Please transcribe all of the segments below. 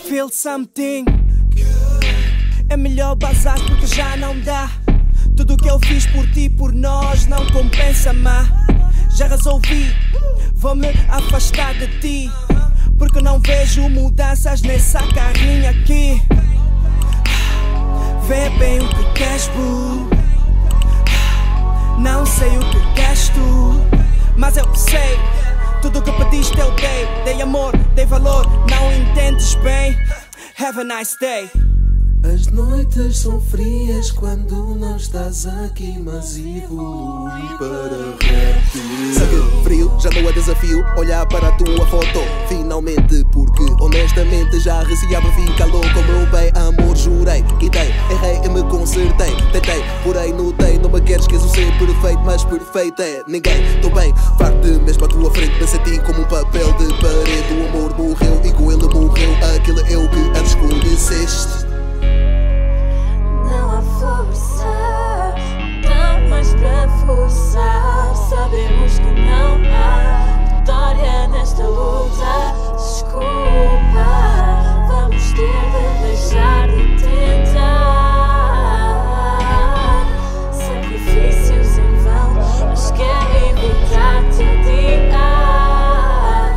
feel something. É melhor bazar porque já não dá. Tudo que eu fiz por ti, por nós, não compensa, má. Já resolvi, vou-me afastar de ti, porque não vejo mudanças nessa carrinha aqui. Vê bem o que queres, boo. Não sei o que queres tu, mas eu sei. Tudo que pediste eu dei. Dei amor, dei valor, não entendes bem. Have a nice day. As noites são frias quando não estás aqui, mas evolui para reto. Sangue frio, já não é desafio olhar para a tua foto. Finalmente, porque honestamente já receava ficar louco. Com meu bem amor jurei e dei, errei e me consertei. Tentei, porém notei, não me queres que eu ser perfeito, mas perfeito é ninguém. Tô bem, farto mesmo à tua frente, me senti como um papel de parede. O amor morreu e com ele morreu aquele eu que antes conheceste. Não há força, não mais para forçar. Sabemos que não há vitória nesta luta. Desculpa, vamos ter de deixar de tentar. Sacrifícios em vão, mas quero evitar-te odiar.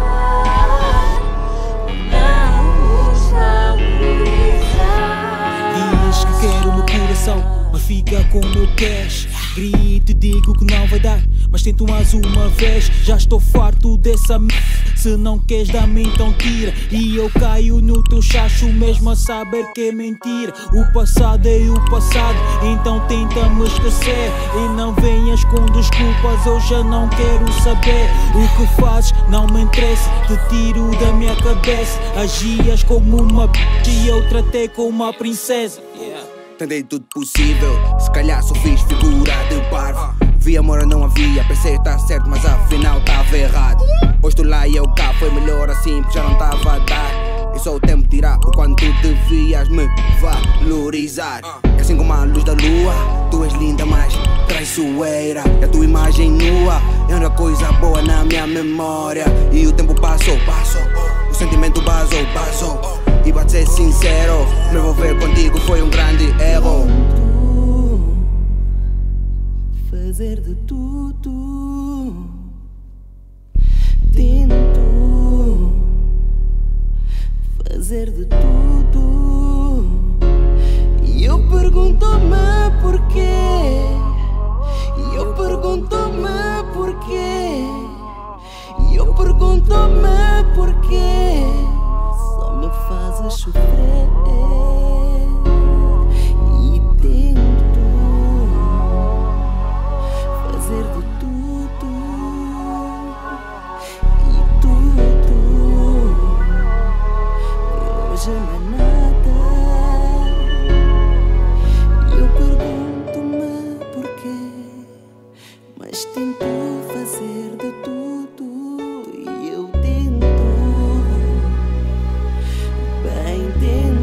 Não os valorizar. Diz que quero no coração, mas fica como eu queres. Grito e digo que não vai dar, mas tento mais uma vez. Já estou farto dessa m***. Se não queres dar-me então tira. E eu caio no teu chacho mesmo a saber que é mentira. O passado é o passado, então tenta me esquecer. E não venhas com desculpas, eu já não quero saber. O que fazes não me interessa, te tiro da minha cabeça. Agias como uma b*** e eu tratei como uma princesa. Tentei tudo possível, se calhar só fiz figura de parvo. Vi amor não havia, pensei tá certo, mas afinal tava errado. Hoje estou lá e eu cá, foi melhor assim porque já não tava a dar. E só o tempo tirar o quanto tu devias me valorizar. Que assim como a luz da lua, tu és linda mas traiçoeira. E a tua imagem nua é a única coisa boa na minha memória. E o tempo passou, o sentimento basou. E pra ser sincero, me envolver contigo foi um grande erro. Fazer de tudo, tento fazer de tudo. E eu pergunto-me porquê. E eu pergunto-me porquê. E eu pergunto-me porquê. Só me fazes sofrer. E tento fazer de tudo. E tudo que hoje não é nada. E eu pergunto-me porquê, mas tento fazer de tudo. E eu tento, bem tento.